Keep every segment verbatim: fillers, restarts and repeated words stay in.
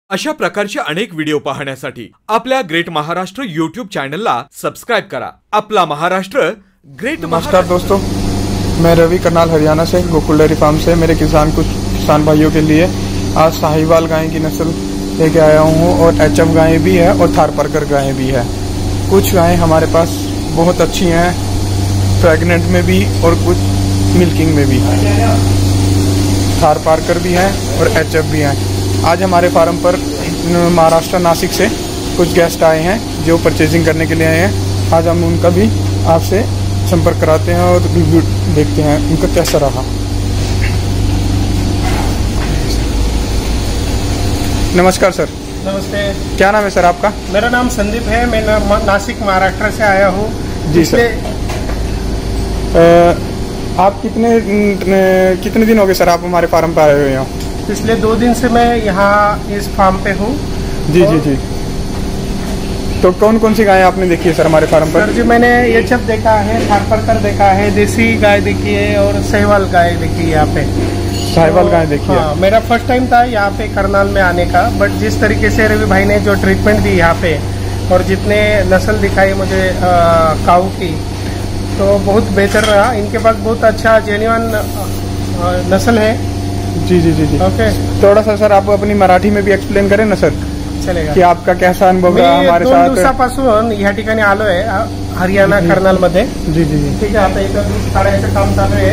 अशा प्रकारचे अनेक व्हिडिओ पाहण्यासाठी आपल्या ग्रेट महाराष्ट्र यूट्यूब चॅनलला सबस्क्राइब करा। अपना महाराष्ट्र ग्रेट। नमस्कार दोस्तों, मैं रवि करनाल हरियाणा से गोकुल डेयरी फार्म से मेरे किसान कुछ किसान भाइयों के लिए आज साहिवाल गाय की नस्ल लेके आया हूँ और एचएफ गायें भी है और थारपारकर गायें भी है। कुछ गायें हमारे पास बहुत अच्छी हैं, प्रेग्नेंट में भी और कुछ मिल्किंग में भी। थारपारकर भी हैं और एचएफ भी हैं। आज हमारे फार्म पर महाराष्ट्र नासिक से कुछ गेस्ट आए हैं जो परचेजिंग करने के लिए आए हैं। आज हम उनका भी आपसे संपर्क कराते हैं और रिव्यू देखते हैं उनका कैसा रहा। नमस्कार सर। नमस्ते। क्या नाम है सर आपका? मेरा नाम संदीप है, मैं ना, नासिक महाराष्ट्र से आया हूँ। जी सर। आप कितने कितने दिन हो गए सर आप हमारे फार्म पर आए हुए हैं? पिछले दो दिन से मैं यहाँ इस फार्म पे हूँ। जी जी जी। तो कौन कौन सी गायें आपने देखी है सर हमारे फार्म पर? सर जी, मैंने एचएफ देखा है, थारपारकर देखा है, देसी गाय देखी है और साहिवाल गाय देखी है यहाँ पे। साहिवाल तो, गाय देखी हाँ, है। मेरा फर्स्ट टाइम था यहाँ पे करनाल में आने का, बट जिस तरीके से रवि भाई ने जो ट्रीटमेंट दी यहाँ पे और जितने नस्ल दिखाई मुझे काऊ की, तो बहुत बेहतर रहा। इनके पास बहुत अच्छा जेन्युइन नस्ल है। जी जी जी जी। ओके। थोड़ा सा सर आप अपनी मराठी में भी एक्सप्लेन करें ना सर, चलेगा कि आपका कैसा अनुभव रहा हमारे साथ? दोन दिवसापासून या ठिकाणी आलोय हरियाणा करनाल मध्ये। जी जी जी। ठीक आहे, आता इथं दूध काढायचं काम चालू आहे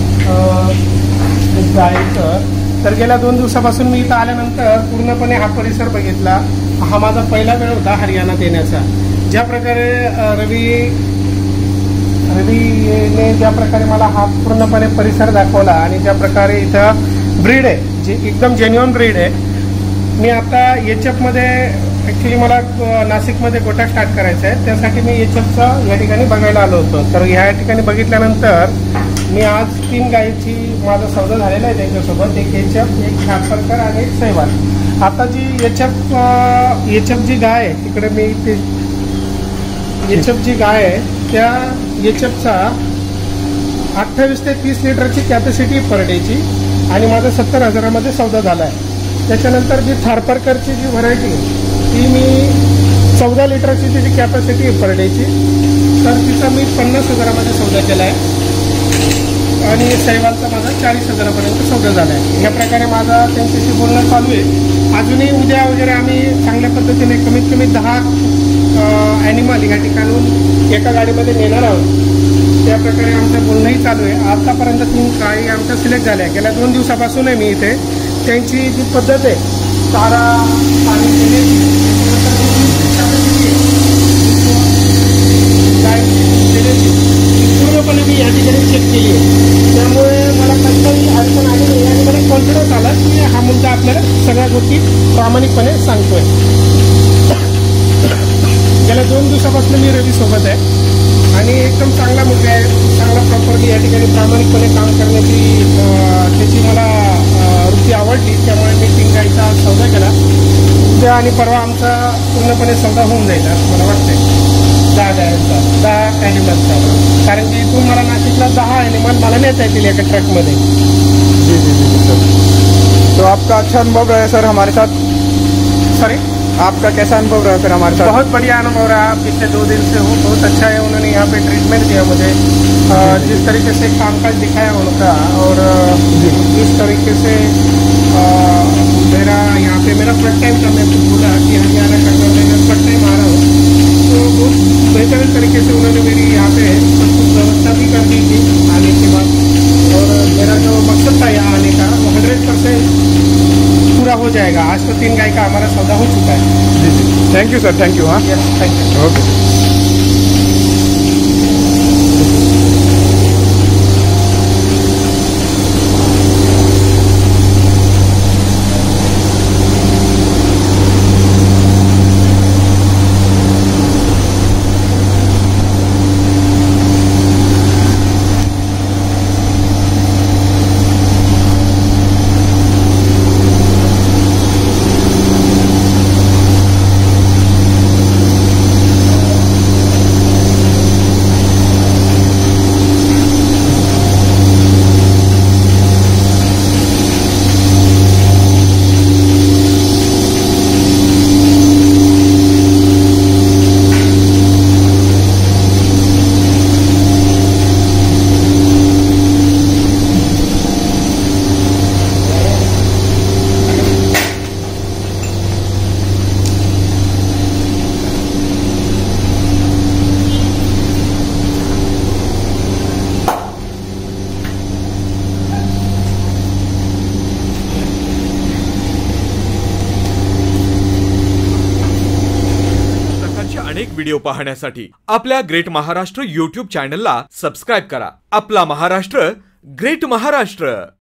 गायचं। तर गेल्या दोन दिवसापासून मी इथं आल्यानंतर पूर्णपणे हा परिसर बघितला। हा माझा पहिला वेळ होता हरियाणात येण्याचा। ज्या प्रकारे रवी रवीने ज्या प्रकारे मला हा पूर्णपणे परिसर दाखवला आणि ज्या प्रकारे इथं ब्रीड आहे, जे एकदम जेन्युइन ब्रीड आहे। मी आता एचएफ मध्ये ऍक्च्युली मला नाशिकमध्ये गोटा स्टार्ट करायचा आहे, त्यासाठी मी एचएफचा या ठिकाणी बघायला आलो होतो। तर ह्या ठिकाणी बघितल्यानंतर मी आज तीन गायीची माझा सौदा झालेला आहे त्यांच्यासोबत, एक एचएफ, एक थारपारकर आणि एक साहिवाल। आता जी एचएफ एचएफ जी गाय आहे तिकडे मी ते एचएफ जी गाय आहे त्या एचएफचा अठ्ठावीस ते तीस लिटरची कॅपॅसिटी पर डेची आणि माझा सत्तर हजारामध्ये सौदा झाला आहे। त्याच्यानंतर जी थारपारकरची जी व्हरायटी ती मी चौदा लिटरची तिची कॅपॅसिटी पर डेची, तर तिचा मी पन्नास हजारामध्ये सौदा केला आहे आणि साहिवालचा माझा चाळीस हजारापर्यंत सौदा झाला आहे। या प्रकारे माझा त्यांच्याशी बोलणं चालू आहे। अजूनही उद्या वगैरे आम्ही चांगल्या पद्धतीने कमीत कमी दहा ॲनिमल या ठिकाणून एका गाडीमध्ये नेणार आहोत। त्या प्रकारे आमचं बोलणंही चालू आहे। आतापर्यंत तीन गायी आमच्या सिलेक्ट झाल्या। गेल्या दोन दिवसापासून आहे मी इथे। त्यांची जी पद्धत आहे चारा पाणी देण्याची, गाय देण्याची पूर्णपणे मी या ठिकाणी चेक केली आहे। त्यामुळे मला कसलाही अडचण आली नाही आणि मला कॉन्फिडन्स आला की हा मुद्दा आपल्याला सगळ्या गोष्टी प्रामाणिकपणे सांगतोय। गेल्या दोन दिवसापासून मी रवी सोबत आहे आणि एकदम चांगला मुलगा आहे, चांगला प्रॉपरली या ठिकाणी प्रामाणिकपणे काम करण्याची त्याची मला वृत्ती आवडली। त्यामुळे मी तीन गायीचा सौदा केला। उद्या आणि परवा आमचा पूर्णपणे सौदा होऊन जाईल असं मला वाटतंय, दहा गायांचा, दहा ॲनिमलचा। कारण की इथून मला नाशिकला दहा ॲनिमल मला नेता येतील एका ट्रकमध्ये। जी जी जी सर। तो आपका अच्छा अनुभव रहा है सर हमारे साथ? सॉरी, आपका कैसा अनुभव रहा फिर हमारे साथ? बहुत बढ़िया अनुभव रहा। पिछले दो दिन से हो बहुत अच्छा है। उन्होंने यहाँ पे ट्रीटमेंट दिया मुझे, जिस तरीके से कामकाज दिखाया उनका और जिस तरीके से मेरा यहाँ पे मेरा फर्स्ट टाइम था। मैं कुछ बोला कि हरियाणा करना मैं फर्स्ट टाइम आ रहा हूँ, तो बहुत बेहतरीन तरीके से उन्होंने मेरी यहाँ पे सब कुछ व्यवस्था भी कर दी थी आने के बाद। और मेरा जो मकसद था यहाँ आने का वो हंड्रेड परसेंट पूरा हो जाएगा। आज तो तीन गाय का हमारा सौदा हो चुका है। जी जी, thank you sir. Thank you. हाँ, yes, thank you. Okay. Video पाहण्यासाठी आपल्या ग्रेट महाराष्ट्र यूट्यूब चॅनलला सबस्क्राईब करा. आपला महाराष्ट्र, ग्रेट महाराष्ट्र.